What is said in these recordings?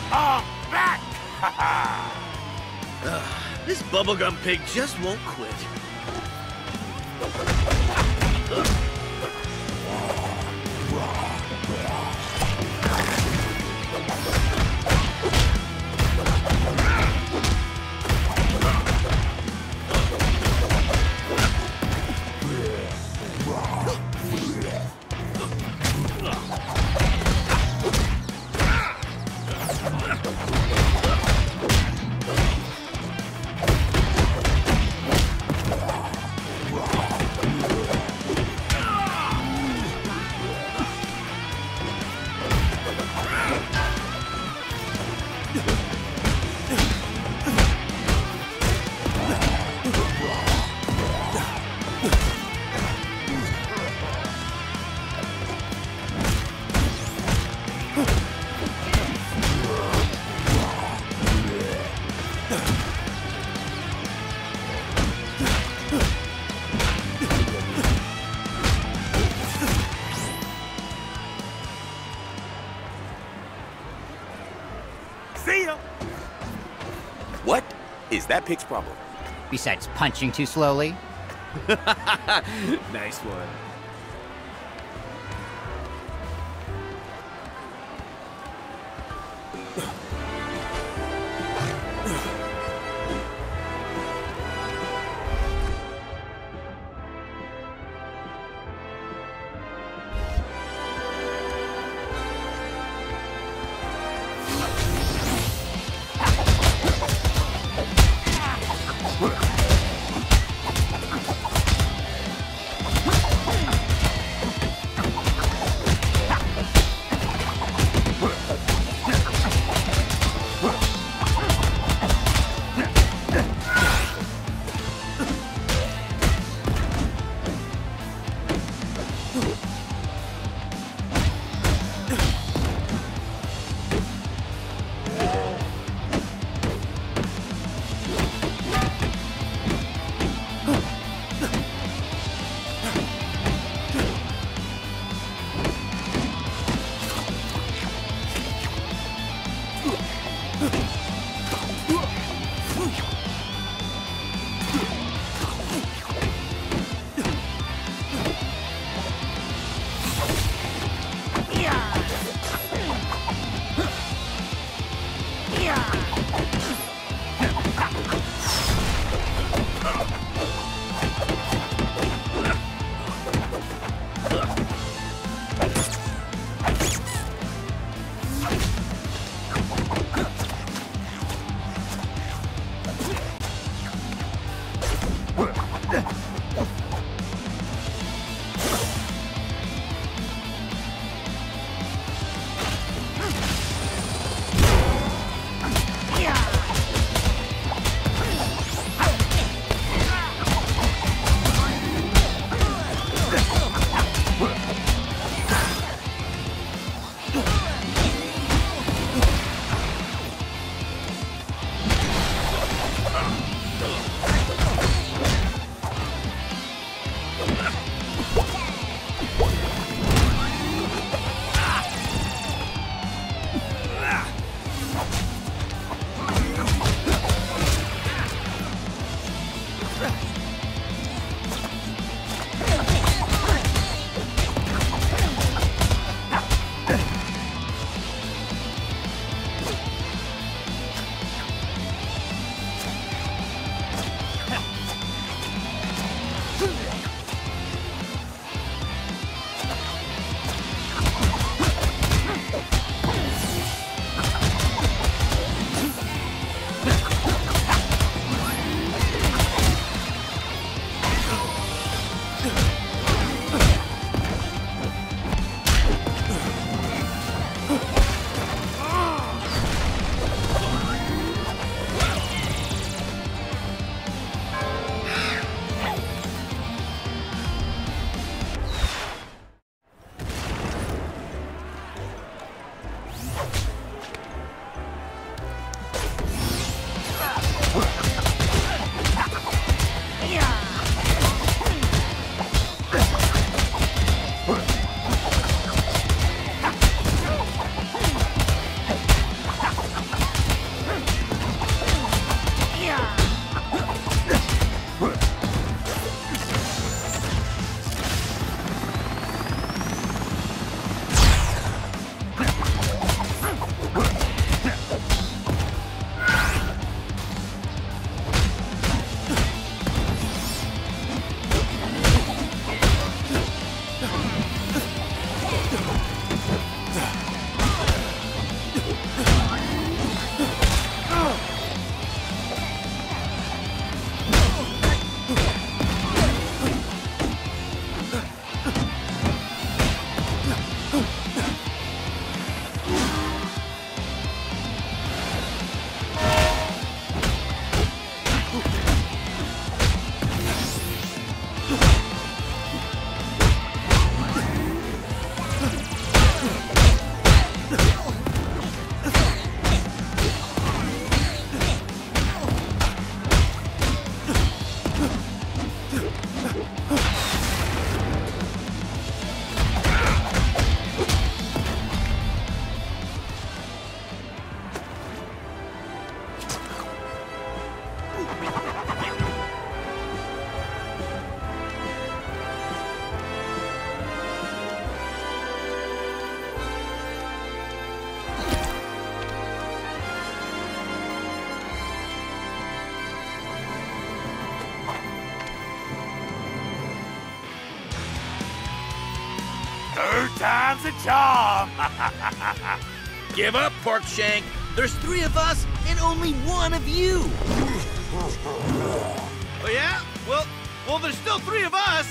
I'm back! This bubblegum pig just won't quit. See ya! What is that pig's problem? Besides punching too slowly? Nice one. time's a charm. Give up, Pork Shank. There's 3 of us and only 1 of you. Oh, yeah? Well, there's still 3 of us.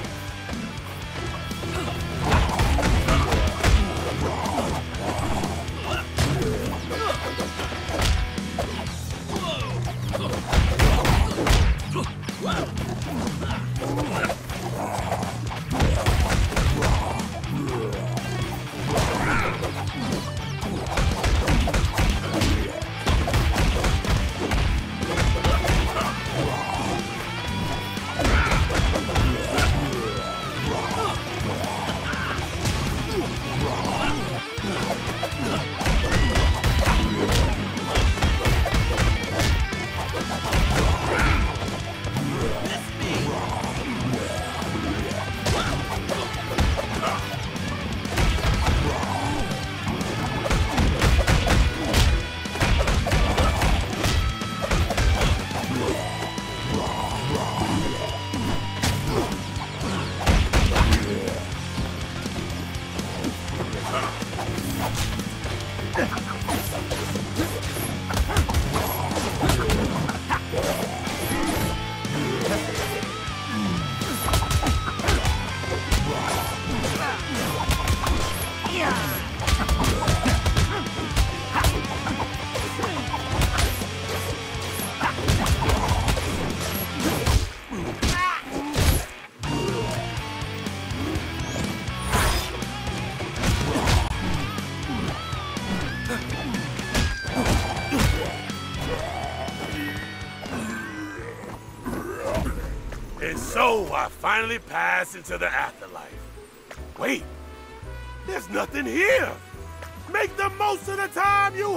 And so I finally pass into the afterlife. Wait, there's nothing here. Make the most of the time you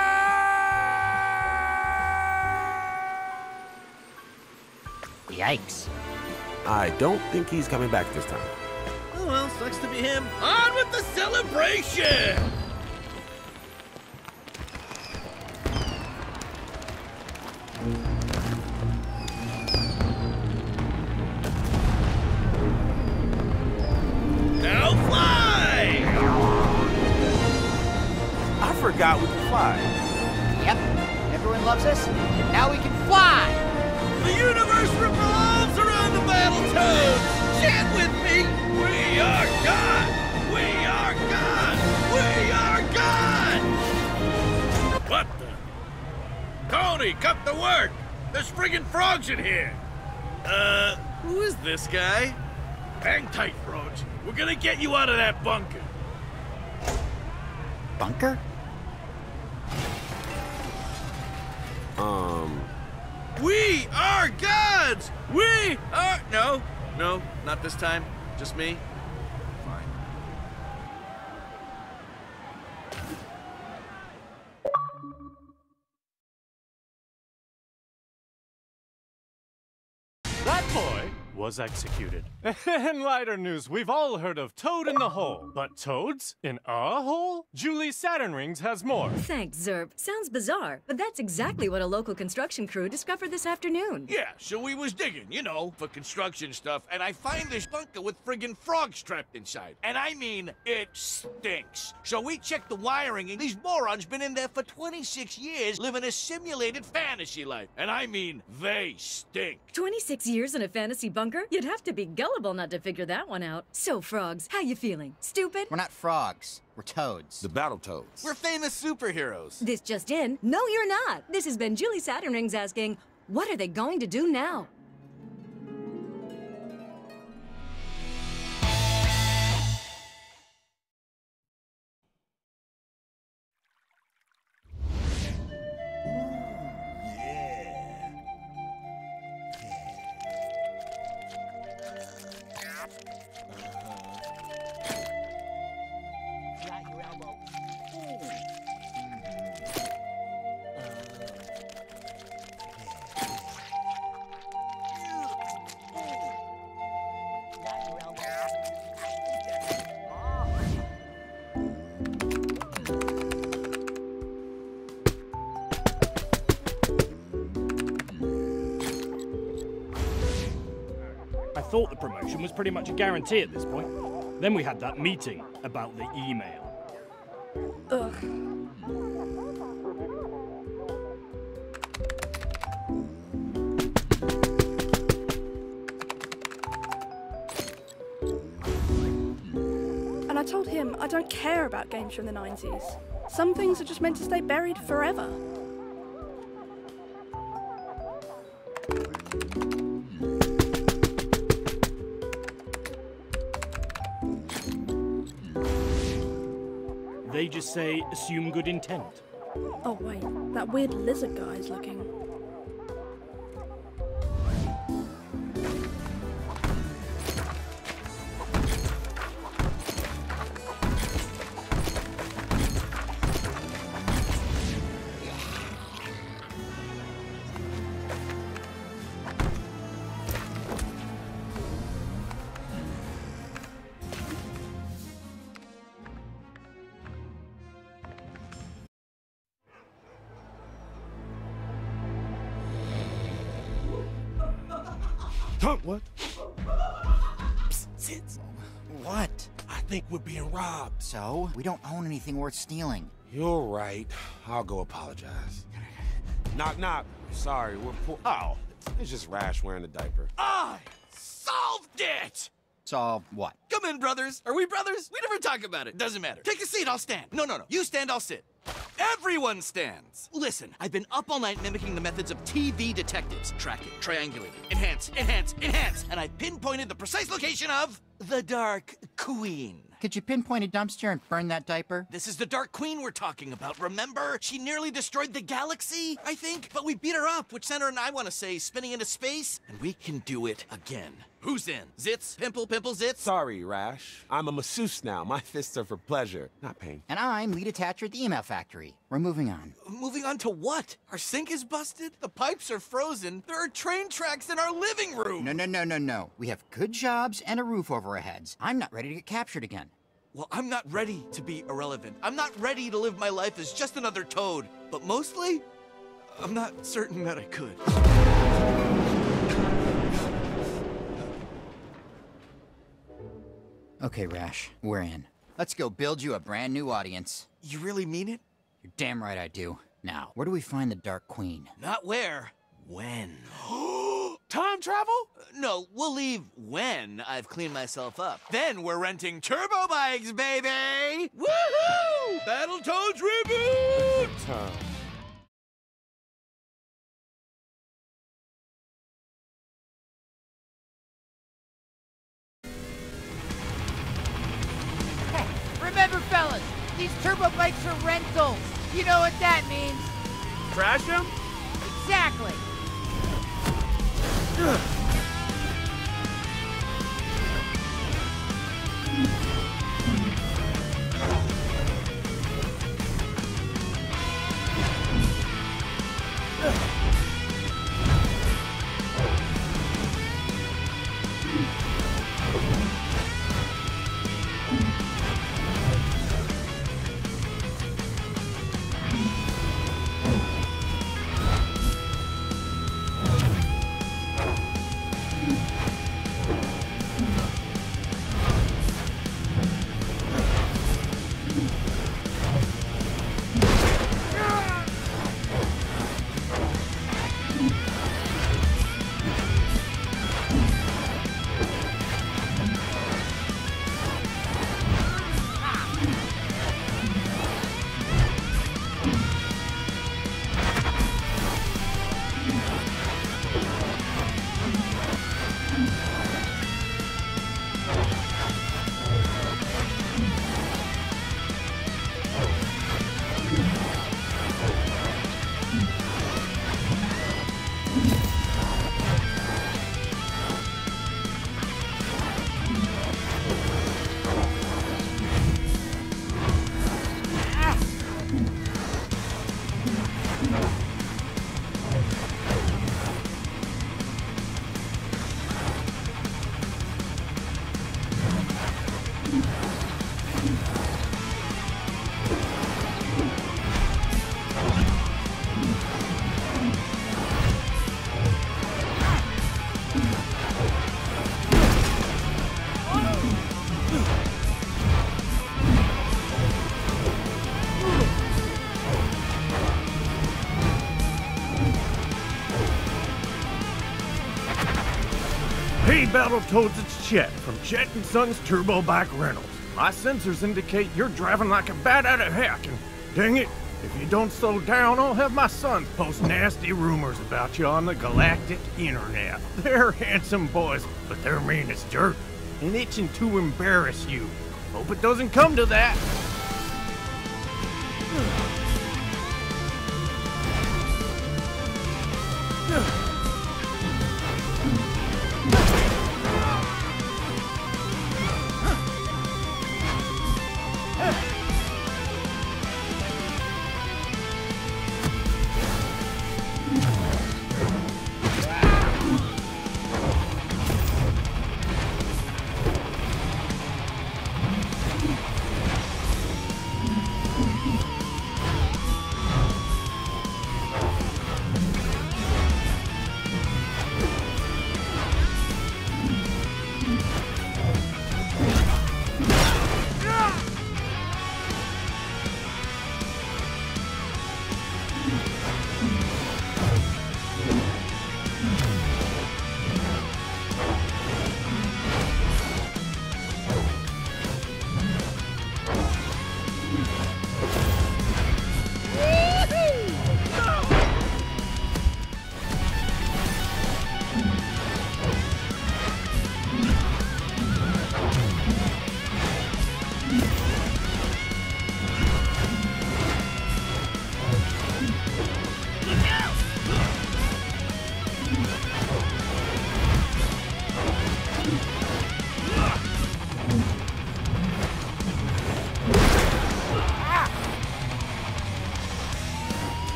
have! Yikes. I don't think he's coming back this time. Oh, well, sucks to be him. On with the celebration! Now fly! I forgot we could fly. Yep, everyone loves us, and now we can fly! The universe revolves around the Battletoads! Chant with me! We are God! We are God! We are God! What the? Tony, cut the work! There's friggin' frogs in here! Who is this guy? Hang tight, frogs. We're gonna get you out of that bunker. Bunker? We are gods! We are... No, not this time. Just me. Fine. That boy was executed. In lighter news, we've all heard of Toad in the Hole. But toads in a hole? Julie Saturn Rings has more. Thanks, Zerb. Sounds bizarre, but that's exactly what a local construction crew discovered this afternoon. Yeah, so we was digging, you know, for construction stuff, and I find this bunker with friggin' frogs trapped inside. And I mean, it stinks. So we checked the wiring, and these morons been in there for 26 years living a simulated fantasy life. And I mean, they stink. 26 years in a fantasy bunker? You'd have to be gullible not to figure that one out. So, frogs, how you feeling? Stupid? We're not frogs, we're toads. The Battletoads. We're famous superheroes. This just in. No, you're not. This has been Julie Saturn Rings asking, what are they going to do now? I thought the promotion was pretty much a guarantee at this point. Then we had that meeting about the email. Ugh. And I told him I don't care about games from the 90s. Some things are just meant to stay buried forever. They just say, assume good intent. Oh wait, that weird lizard guy's looking. What? Psst, sit. What? I think we're being robbed. So? We don't own anything worth stealing. You're right. I'll go apologize. Knock, knock. Sorry, we're poor. Oh, it's just Rash wearing a diaper. I solved it! Solve what? Come in, brothers. Are we brothers? We never talk about it. Doesn't matter. Take a seat, I'll stand. No. You stand, I'll sit. Everyone stands! Listen, I've been up all night mimicking the methods of TV detectives. Tracking, triangulating, enhance, and I pinpointed the precise location of the Dark Queen. Could you pinpoint a dumpster and burn that diaper? This is the Dark Queen we're talking about, remember? She nearly destroyed the galaxy, I think, but we beat her up, which sent her, and I want to say, spinning into space, and we can do it again. Who's in? Zits? Pimple, zits? Sorry, Rash. I'm a masseuse now. My fists are for pleasure, not pain. And I'm lead attacher at the email factory. We're moving on. Moving on to what? Our sink is busted? The pipes are frozen. There are train tracks in our living room. No. We have good jobs and a roof over our heads. I'm not ready to get captured again. Well, I'm not ready to be irrelevant. I'm not ready to live my life as just another toad. But mostly, I'm not certain that I could. Okay, Rash, we're in. Let's go build you a brand new audience. You really mean it? You're damn right I do. Now, where do we find the Dark Queen? Not where. When. Time travel? No, we'll leave when I've cleaned myself up. Then we're renting turbo bikes, baby! Woohoo! Battletoads reboot! Time. Remember, fellas, these turbo bikes are rentals. You know what that means. Crash him? Exactly. Battletoads, it's Chet from Chet & Son's Turbo Bike Rentals. My sensors indicate you're driving like a bat out of heck, and dang it, if you don't slow down, I'll have my sons post nasty rumors about you on the galactic internet. They're handsome boys, but they're mean as dirt and itching to embarrass you. Hope it doesn't come to that.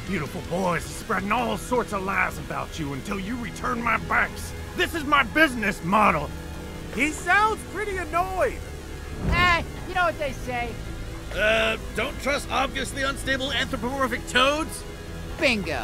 beautiful boys are spreading all sorts of lies about you until you return my bikes. This is my business model. He sounds pretty annoyed. You know what they say. Don't trust obviously unstable anthropomorphic toads? Bingo.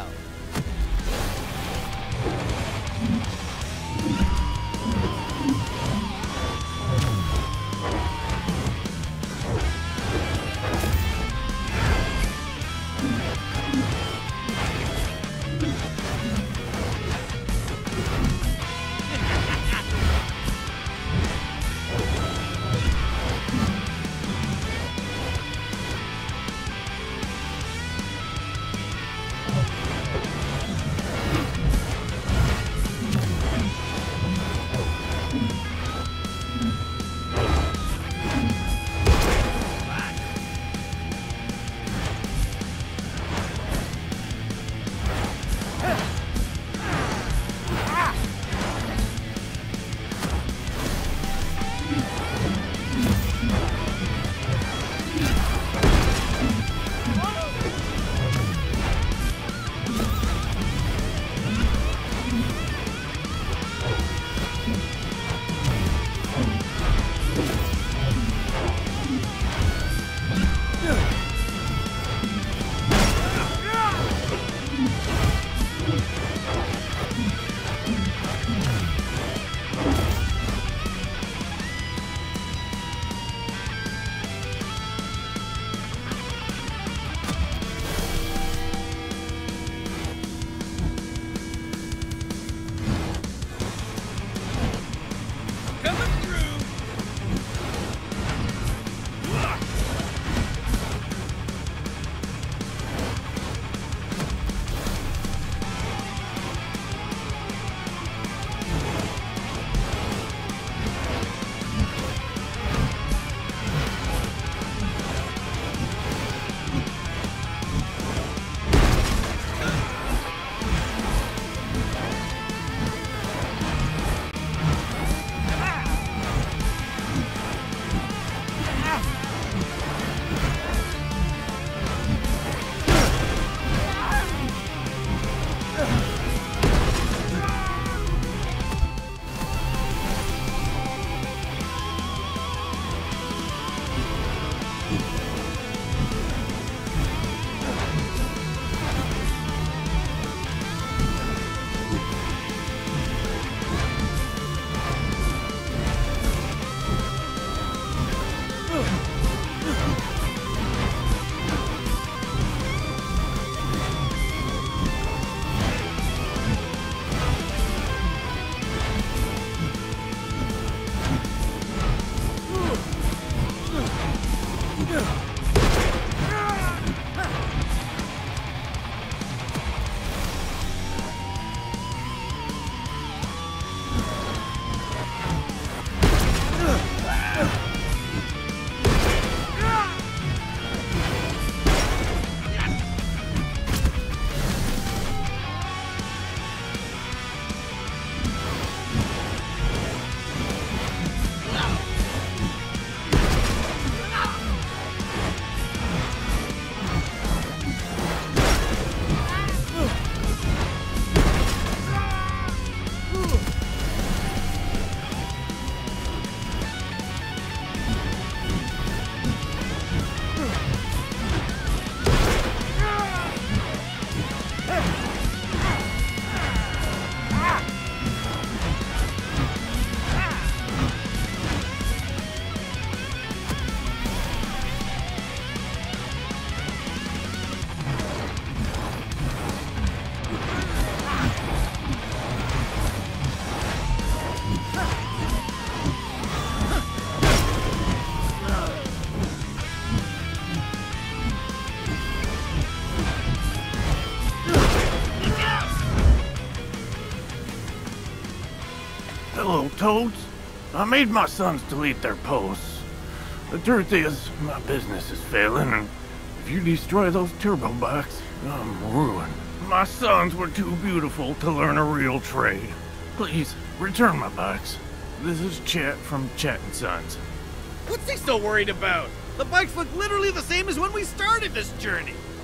Hello, Toads. I made my sons delete their posts. The truth is, my business is failing, and if you destroy those turbo bikes, I'm ruined. My sons were too beautiful to learn a real trade. Please, return my bikes. This is Chet from Chet & Sons. What's he so worried about? The bikes look literally the same as when we started this journey.